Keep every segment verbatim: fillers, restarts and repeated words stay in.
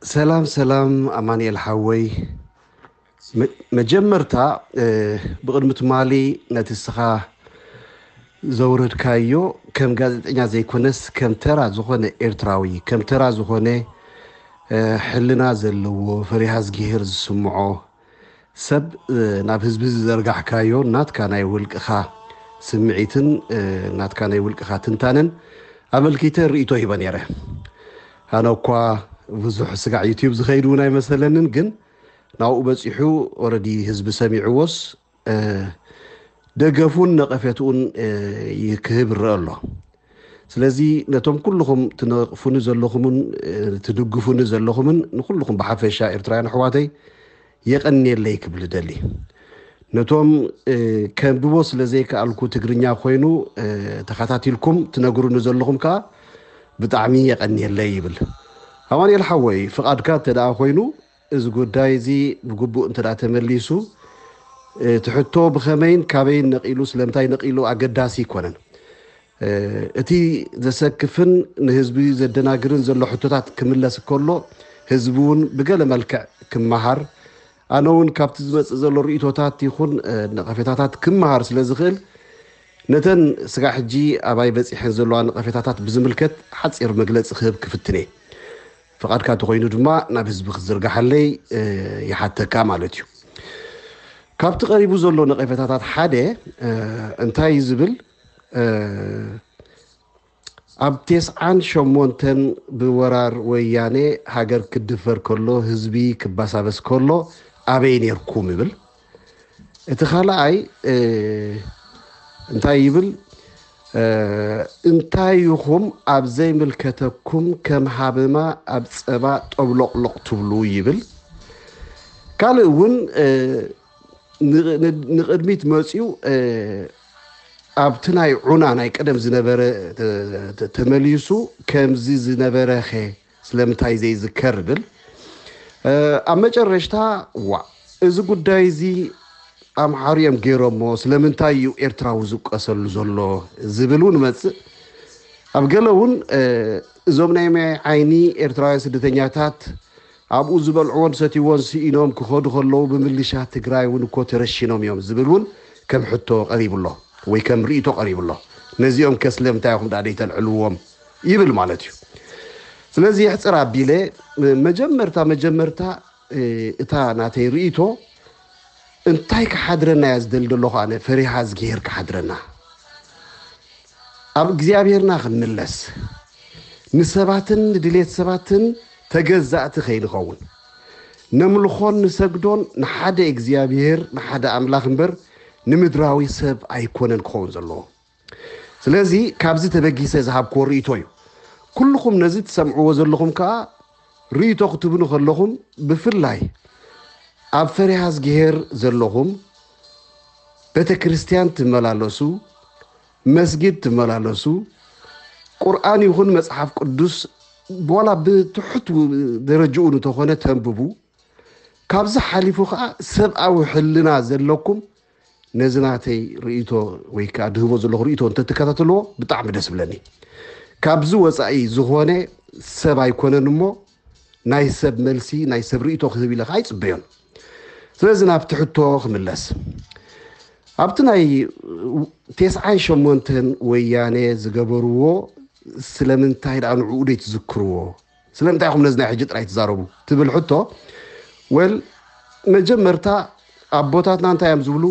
سلام سلام أماني الحوي مجمرتا بقدمة مالي نتسخا زورد كايو كم قادت إنها زي كونس كم ترى زخونة إرتراوي كم ترى زخونة حلنا زلو فريهاز جيهر سمعو سب نابهز بز زرقح كايو نات كان يولك خا سمعيتن نات كان يولك خا تنتانن عمل كيتر رئيتو هيبان يره أنا وكوا وزح سقع يوتيوب زخيرونا مثلا نجن ناو بصيحو اوردي حزب سميعوس دغفون نقفتون يكبر الله سلازي نتوم كلكم تنقفون زلكم تدغفون زلكم نكلكم بحفشه إرتريان حواتي يقني ليك بلدلي نتوم كان بوص لزيك الكو تغرينيا خوينو تخاتاتيلكم تنغرون زلكم كا بطعمي يقني لي يبل هواني الحوي فقد كانت تدا خوينو إذا قداي زي بقبو أنت لا تمليسو تحطو بخمين كابين نقيلو سلامتاي نقيلو أقداسي كونن اتي زسكفن نهزبي زدنا قرن زلو حطوتات كملاس كله هزبون بقال ملكع كمهار أناون كابتزمت زلو ርእይቶታት يخون نقفتاتات كمهار سلازخيل نتن سقاح جي أباي بزيحن زلو نقفتاتات بزملكت حتصير مقلت خيب كفتني فقد كانت خوينو دما نابز بخزرقح لي يحتى كامالتيو كابت قريبو زلو نقفتاتات حاده انتاي زبل اب تسعان شمونتن بورار وياني هاجر كدفر كله هزبي كباسابس كله ابين يركوم يبل اتخالاي انتاي يبل انتاي يخم ابزي ملكتكم كم حابما ابصبا طبلق لق تبلو يبل قالون نقدميت مصيو ابتناي عنا ناي قدم زنبره تمليسو كم زي زنبره خي سلامتاي زي ذكر بل امجرشتا وا از غداي زي ام حريم غيرمو سلامنتايو إرتراو زقسل زلو زبلون مص ابغلون زومناي مي عيني إرتراي سدتنياتات ابو زبلعون ستيون سينوم كخود خلو بمليشات تግራይ ونكو ترشينوم يوم زبلون كم حتو قريب الله وي كم ريتو قريب الله نزيوم كسلمتايهم داديتن علوم يبل مالتيو سلازي يحصر ابيله مجمرتا مجمرتا اتا ناتي ريتو انتاي كحدرنا يزدل دلو انا فريحاز غير كحدرنا اب እግዚአብሔርና خنلس نسباتن دليت سباتن تجزأت خيل خون نملخون نسجدون نحد እግዚአብሔር نحد أملاك نبر نمدراوي سب أيكونن خون زلوا سلازي كابزي تبقي سيزهاب كوريتوي كلكم نزيد سمعوا زلكم كا ريتو كتبنو خلكم بفلاي اب فريحاز غير زلهم بيت كريستيان تملالسو مسجد تملالسو قرآن يكون مصحف قدوس بولا بتحط درجون تخونه تنببو كابز حليفو خا سبعو حلنا زلكم نزناتي ريتو ويكا دهبو زلو ريتو انت تكاتلو بطعم دس بلني كابز وصاي زخونه سبع يكوننمو ناي سب ملسي ناي سب ريتو خبيله خاي صبيون سلازنا بتحطو خملس ابتناي تسعة شمونتن وياني زغبرو سلامنتاي دان عودي تذكروا سلامنتاي خم نزنا حجت راي تزاربو تبل حطو ويل مجمرتا ابوتاتنا انت يام زبلو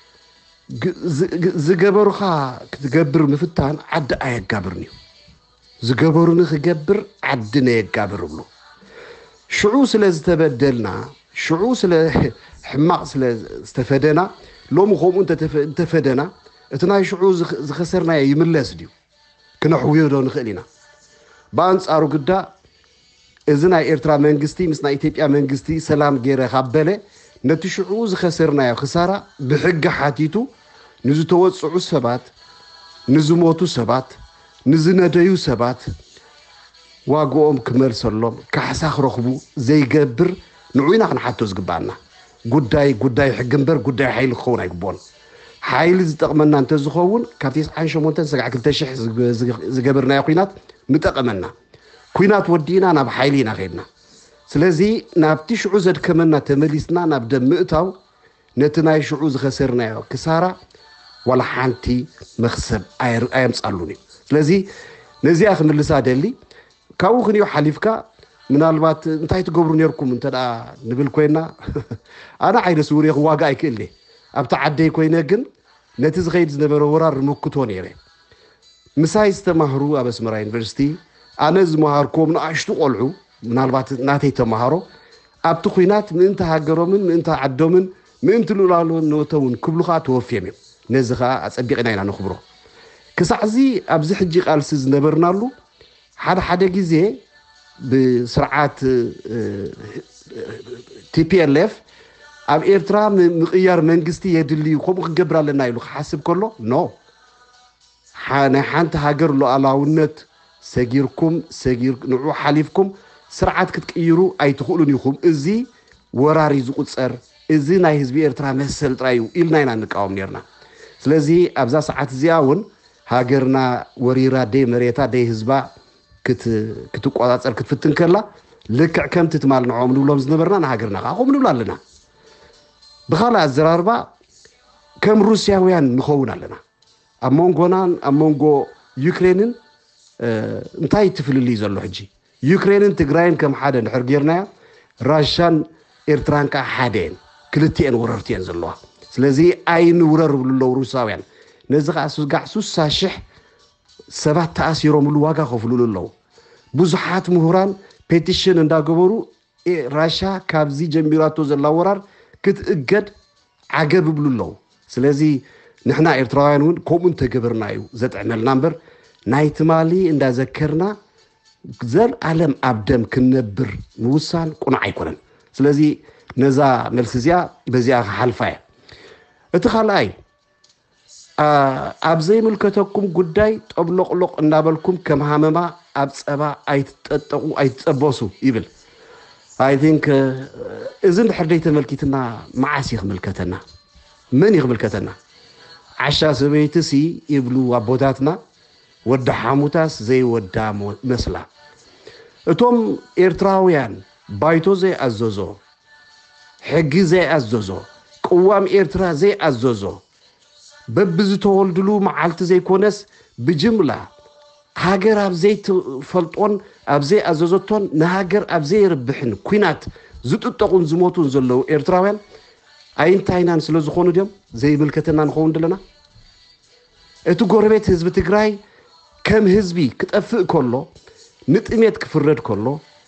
زغبرخا كتغبر مفتان عد ايغابرني زغبرني خغبر عدنا يغابر بلو شعو سلازتبدلنا شعو سل حماق سل استفدنا لو مخوم انت تفدنا اتناي شعو زخسرنا يملس ديو كنا حويدو نخلينا بانصارو غدا اذنا إرترا منغستي مسنا إثيوبيا منغستي سلام غيره خبله نتشعو زخسرنا يا خساره بحق حاتيتو نزو توصعو سبات نزو موتو سبات نزنديو سبات واغوم كملسلوم كحساخ رخبو زي قبر نعوينا خنحاتو زغبانا غداي غداي حقنبر غداي حيل خونا يقبون حيل زتقمنا انت زخون كاتيس عايشه مونتن سقع كلتا شح زغبرنا يا قينات نتقمنا كوينات ودينا انا بحيلينا خيدنا ስለዚህ ናብቲ ሽዑ ዘድከመና ተመሊስና ናብ ደም ምእታው ነቲ ናይ ሽዑ ዝኸሰርናዮ ክሳራ ወላ ሓንቲ መክሰብ ኣየምፃሉን እዩ ስለዚህ ነዚያ ክምልሳ ደሊ ካብኡ ክንዮ ሓሊፍካ ምናልባት እንታይ ትገብሩ ነርኩም እንተዳ ንብል ኮይና ኣና ዓይነ ሱሪ ዋጋ ኣይክእልኒ ኣብታ ዓደይ ኮይነ ግን ነቲ ዝኸይድ ዝነበረ ወራር ምክቶ ነይረ ምሳይ ዝተማህሩ ኣብ ኣስመራ ዩኒቨርሲቲ ኣነ ዝመሃርኩም ንኣሽቱ ቆልዑ ምናልባት ናተይ ተማሃሮ ኣብቲ ኩናት ምእንተ ሃገሮምን ምእንተ ዓዶምን ምእንተ ሉላሎን ነወተውን ክብሉኻ ተወፍዮም እዮም ነዚ ከዓ ኣፀቢቕና ኢና ንኽብሮ ክሳዕዚ ኣብዚ ሕጂ ቃልሲ ዝነበርናሉ ሓደ ሓደ ግዜ ብስርዓት ቲፒኤልኤፍ ኣብ ኤርትራ ምቕያር መንግስቲ የድልዩ ከምኡ ክገብር ኣለና ኢሉ ክሓስብ ከሎ ኖ ናይ ሓንቲ ሃገር ሉኣላውነት ሰጊርኩም ሰጊር ንዑ ሓሊፍኩም ስርዓት ክትቅይሩ ኣይትኽእሉን ኢኹም እዚ ወራሪ ዝቁፀር እዚ ናይ ህዝቢ ኤርትራ መሰል ጥራዩ ኢልና ኢና ንቃወም ነርና ስለዚ ኣብዛ ሰዓት እዚኣ እውን ሃገርና ወሪራ ደይ መሬታ ደይ ህዝባ ክትቋፃፀር ክትፍትን ከላ ልክዕ ከምቲ ትማል ንዖም ንብሎም ዝነበርና ንሃገርና ከዓ ከምኡ ንብላ ኣለና ብኻልእ ኣዘራርባ ከም ሩስያውያን ንኸውን ኣለና ኣብ መንጎናን ኣብ መንጎ ዩክሬንን እንታይ ትፍልልይ ዘሎ ሕጂ ዩክሬንን ትግራይን ከም ሓደ ንሕር ጌርናያ ራሻን ኤርትራን ከዓ ሓደ እየን ክልቲአን ወረርቲአን ዘለዋ ስለዚ ኣይንውረር ብሉለው ሩሳውያን ነዚ ከዓ ስጋዕ ሱሳ ሽሕ ሰባት ተኣሲሮምሉ ዋጋ ከፍሉሉ ኣለዉ ብዙሓት ምሁራን ፔቲሽን እንዳገበሩ ራሻ ካብዚ ጀሚራቶ ዘላ ወራር ክትእገድ ዓገብ ብሉ ኣለዉ ስለዚ ንሕና ኤርትራውያን እውን ከምኡ እንተገበርና እዩ ዘጥዕመልና እምበር ናይ ትማሊ እንዳዘከርና ዘለዓለም ኣብ ደም ክንነብር ምውሳን ቁኑዕ ኣይኮነን ስለዚ ነዛ መልሲ እዚኣ በዚኣ ክሓልፋ እያ እቲ ካልኣይ ኣብ ዘይምልከተኩም ጉዳይ ጠብሎቕሎቕ እናበልኩም ከም ሃመማ ኣብ ፀባ ኣይትጠጠቁ ኣይትፀበሱ ይብል I think እዚ እንድሕር ደይ ተመልኪትና መዓስ ይኽምልከተና መን ይኽምልከተና ዓሻ ሰበይትሲ ይብሉ ኣቦታትና ወዲ ሓሙታስ ዘይወዳ መስላ እቶም ኤርትራውያን ባይቶ ዘይኣዘዞ ሕጊ ዘይኣዘዞ ቅዋም ኤርትራ ዘይኣዘዞ በብዝተወልድሉ መዓልቲ ዘይኮነስ ብጅምላ ሃገር ኣብ ዘይትፈልጦን ኣብ ዘይኣዘዞቶን ንሃገር ኣብ ዘይርብሕን ኩናት ዝጥጠቁን ዝሞቱን ዘለዉ ኤርትራውያን ኣይንታይናን ስለ ዝኾኑ ድዮም ዘይምልከተና ንኸውን ደለና እቲ ጎረቤት ህዝቢ ትግራይ ከም ህዝቢ ክጠፍእ ከሎ ንጥሜት ክፍረድ ከሎ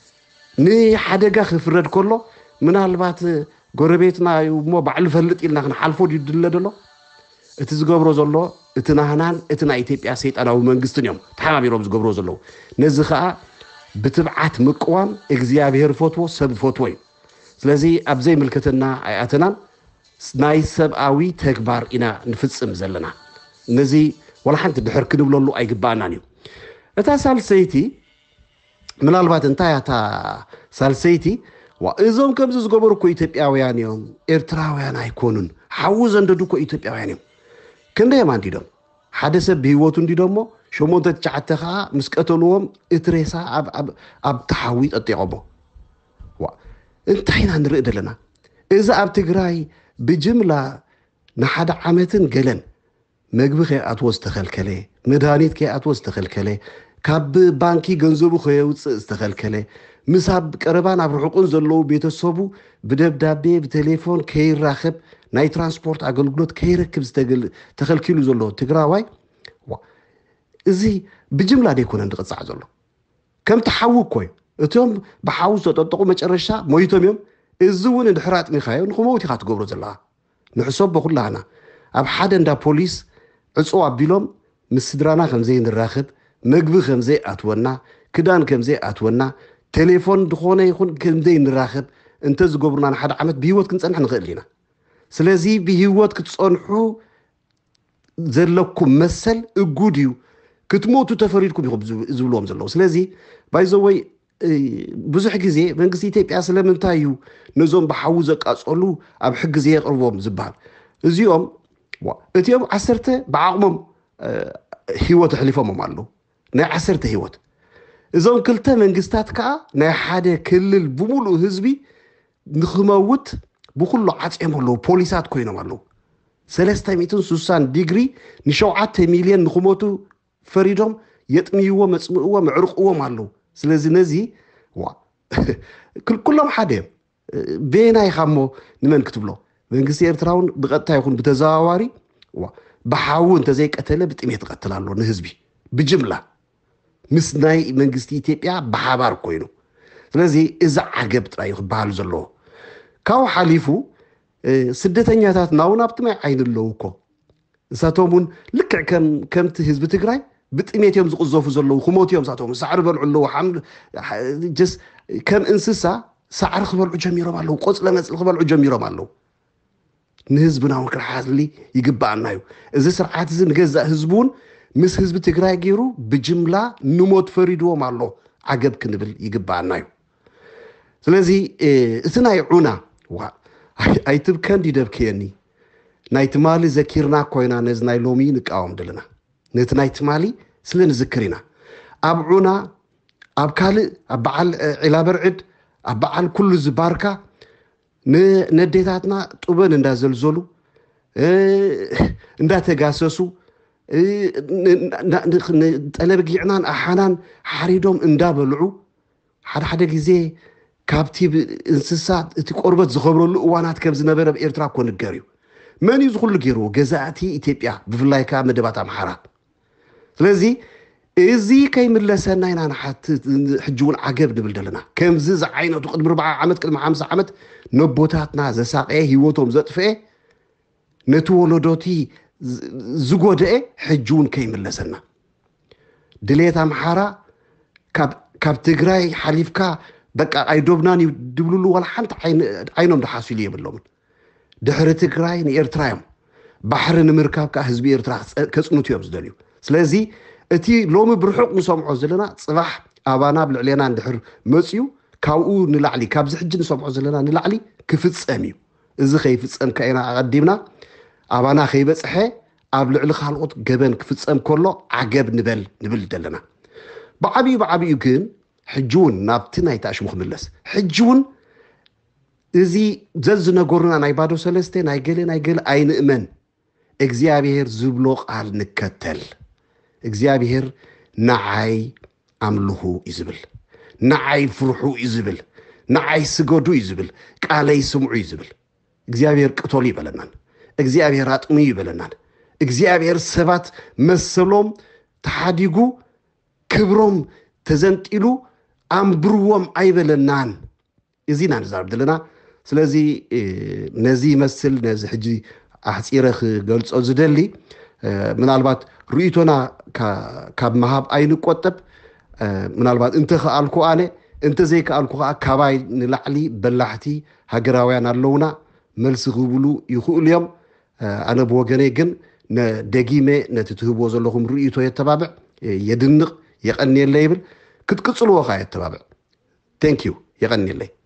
ንሓደጋ ክፍረድ ከሎ ምናልባት ጎረቤትና እሞ ባዕሉ ፈልጥ ኢልና ክንሓልፎ ድድለ ደሎ እቲ ዝገብሮ ዘሎ እቲ ናህናን እቲ ናይ ኢትዮጵያ ሰይጣናዊ መንግስትን እዮም ተሓባቢሮም ዝገብሮ ዘለዉ ነዚ ከዓ ብትብዓት ምቅዋም እግዚአብሔር ፈትዎ ሰብ ፈትዎ እዩ ስለዚ ኣብ ዘይምልከተና ኣይኣተናን ናይ ሰብኣዊ ተግባር ኢና ንፍፅም ዘለና ነዚ ወላ ሓንቲ ድሕር ክንብለሉ ኣይግባአናን እዩ እታ ሳልሰይቲ ምናልባት እንታይ እታ ሳልሰይቲ እዞም ከምዚ ዝገበሩ እኮ ኢትዮጵያውያን እዮም ኤርትራውያን ኣይኮኑን ሓዉ ዘንደዱ እኮ ኢትዮጵያውያን እዮም ክንደይ ማን ዲዶም ሓደ ሰብ ብህይወቱ እንዲዶሞ ሸሞንተ ትሽዓተ ከዓ ምስ ቀተልዎም እቲ ሬሳ ኣብ ተሓዊ ጠጢቖሞ እንታይ ኢና ንርኢ ዘለና እዚ ኣብ ትግራይ ብጅምላ ንሓደ ዓመትን ገለን መግቢ ከይኣትዎ ዝተኸልከለ መድሃኒት ከይኣትዎ ዝተኸልከለ ካብ ባንኪ ገንዘቡ ከየውፅእ ዝተኸልከለ ምስ ኣብ ቀረባን ኣብ ርሑቁን ዘለዉ ቤተሰቡ ብደብዳቤ ብቴሌፎን ከይራኸብ ናይ ትራንስፖርት ኣገልግሎት ከይረክብ ተኸልኪሉ ዘሎ ትግራዋይ እዚ ብጅምላ ደይኮነ እንድቕፃዕ ዘሎ ከም ተሓዊ እኮ እዩ እቶም ብሓዊ ዝተጠጠቁ መጨረሻ ሞይቶም እዮም እዚ እውን እንድሕር ኣጥሚኻዮ ንኽመውት ኢኻ ትገብሮ ዘለኻ ንሕሰብ በኩላህና ኣብ ሓደ እንዳ ፖሊስ ዕፁ ኣቢሎም ምስ ስድራና ከምዘይ ንራኽብ መግቢ ከምዘይ ኣትወና ክዳን ከምዘይ ኣትወና ቴሌፎን ድኾነ ይኹን ከምዘይ ንራኽብ እንተ ዝገብሩና ንሓደ ዓመት ብህይወት ክንፀንሕ ንኽእል ኢና ስለዚ ብህይወት ክትፀንሑ ዘለኩም መሰል እጉድ እዩ ክትሞቱ ተፈሪድኩም ኢኹም ዝብልዎም ዘለዉ ስለዚ ባይዘወይ ብዙሕ ግዜ መንግስቲ ኢትዮጵያ ስለምንታይ እዩ ነዞም ብሓዊ ዘቃፀሉ ኣብ ሕጊ ዘየቕርቦም ዝበሃል እዚኦም እቲኦም ዓሰርተ ብዓቕሞም ህይወት ኣሕሊፎሞም ኣለዉ ናይ ዓሰርተ ህይወት እዞም ክልተ መንግስታት ከዓ ናይ ሓደ ክልል ብሙሉእ ህዝቢ ንኽመውት ብኩሉ ዓጽዮም ኣለዉ ፖሊሳት ኮይኖም ኣለዉ ሰለስተ ሚእቲ ስልሳ ዲግሪ ንሸውዓተ ሚልዮን ንኽሞቱ ፈሪዶም የጥምይዎ መጽምእዎ ምዕርቕዎም ኣለዉ ስለዚ ነዚ ዋ ኩሎም ሓደ ቤናይ ኻሞ ንመን ክትብሎ መንግስቲ ኤርትራውን ብቐጥታ ይኹን ብተዘዋዋሪ ዋ ብሓው እንተዘይቀተለ ብጥሜት ይቀትል ኣሎ ንህዝቢ ብጅምላ ምስ ናይ መንግስቲ ኢትዮጵያ ብሓባር ኮይኑ ስለዚ እዛ ዓገብ ጥራይ ይኽባል ዘሎ ካው ሓሊፉ ስደተኛታት ናውን ኣብቲ ማይ ዓይን ኣለዉ እኮ እሳቶምን ልክዕ ከም ከምቲ ህዝቢ ትግራይ ብጥሜት እዮም ዝቕዘፉ ዘለዉ ክሞት እዮም እሳቶም ሳዕሪ በልዑ ኣለዉ ጀስ ከም እንስሳ ሳዕሪ ክበልዑ ጀሚሮም ኣለዉ ቆፅለ መፅሊ ክበልዑ ጀሚሮም ኣለዉ ንህዝብና እውን ክረሓዝሊ ይግባአና እዩ እዚ ስርዓት እዚ ንገዛእ ህዝቡን ምስ ህዝቢ ትግራይ ገይሩ ብጅምላ ንሞት ፈሪድዎም ኣሎ ዓገብ ክንብል ይግባአና እዩ ስለዚ እቲ ናይ ዑና ኣይትብከን ዲደብክየኒ ናይ ትማሊ ዘኪርና ኮይና ነዚ ናይ ሎሚ ንቃወም ደለና ነቲ ናይ ትማሊ ስለ ንዝክር ኢና ኣብ ዑና ኣብ ካልእ ኣብ በዓል ዒላ በርዕድ ኣብ በዓል ኩሉ ዝባርካ ንነዴታትና ጡበን እንዳዘልዘሉ እንዳተጋሰሱ ጠለብጊዕናን ኣሓናን ሓሪዶም እንዳበልዑ ሓደ ሓደ ግዜ ካብቲ እንስሳት እቲ ቆርበት ዝኸብረሉ እዋናት ከም ዝነበረ ብኤርትራ እኮ ንገር እዩ መን እዩ ዝኩሉ ገይርዎ ገዛእቲ ኢትዮጵያ ብፍላይ ከዓ መደባት ኣምሓራ ስለዚ እዚ ከይምለሰና ኢና ንሓቲ ሕጂ እውን ዓገብ ንብል ደለና ከምዚ ዝዓይነቱ ቅድሚ ኣርባዓ ዓመት ቅድሚ ሓምሳ ዓመት ነቦታትና ዘሳቀየ ህይወቶም ዘጥፍአ ነቲ ወለዶቲ ዝጎደአ ሕጂ እውን ከይምለሰና ድሌት ኣምሓራ ካብ ትግራይ ሓሊፍካ በቃ ኣይዶብናን ይድብልሉ ወላ ሓንቲ ዓይኖም ድሓሲሉ የብሎምን ድሕሪ ትግራይ ንኤርትራ እዮም ባሕሪ ንምርካብ ከዓ ህዝቢ ኤርትራ ከጽንቱ እዮም ዝደልዩ ስለዚ እቲ ሎሚ ብርሑቕ ንሰምዖ ዘለና ጽባሕ ኣባና ብልዕልና እንድሕር መፅዩ ካብኡ ንላዕሊ ካብዚ ሕጂ ንሰምዖ ዘለና ንላዕሊ ክፍጸም እዩ እዚ ከይፍጸም ከኢና ኣቐዲምና ኣባና ከይበፅሐ ኣብ ልዕሊ ካልኦት ገበን ክፍጸም ከሎ ዓገብ ንበል ንብል ደለና ብዓብዩ ብዓብዩ ግን ሕጂ እውን ናብቲ ናይ ተኣሽሙ ክምለስ ሕጂ እውን እዚ ዘዝነገሩና ናይ ባዶ ሰለስተ ናይ ገለ ናይ ገለ ኣይንእመን እግዚአብሔር ዝብሎ ቃል ንከተል እግዚአብሔር ንዓይ ኣምልኹ ይዝብል ንዓይ ፍርሑ ይዝብል ንዓይ ስገዱ ይዝብል ቃለይ ስምዑ ይዝብል እግዚአብሔር ቅቶል ይበለናን እግዚአብሔር አጥሙ ይበለናን እግዚአብሔር ሰባት መሰሎም ተሓዲጉ ክብሮም ተዘንጢሉ ኣምብርዎም ኣይበለናን እዚና ንዛረብ ደለና ስለዚ ነዚ መስል ነዚ ሕጂ ኣሕፂረ ክገልጾ ዝደሊ ምናልባት ርእይቶና ካብ መሃብ ኣይንቆጠብ ምናልባት እንተ ከኣልኩ ኣነ እንተ ዘይከኣልኩ ከዓ ካባይ ንላዕሊ በላሕቲ ሃገራውያን ኣለውና መልሲ ክብሉ ይኽእሉ እዮም ኣነ ብወገነይ ግን ደጊመ ነቲ ትህብዎ ዘለኹም ርእይቶ የተባብዕ የድንቕ የቐኒየለ ይብል ክትቅጽልዎ ኸ የተባብዕ ቴንክ ዩ የቐኒየለይ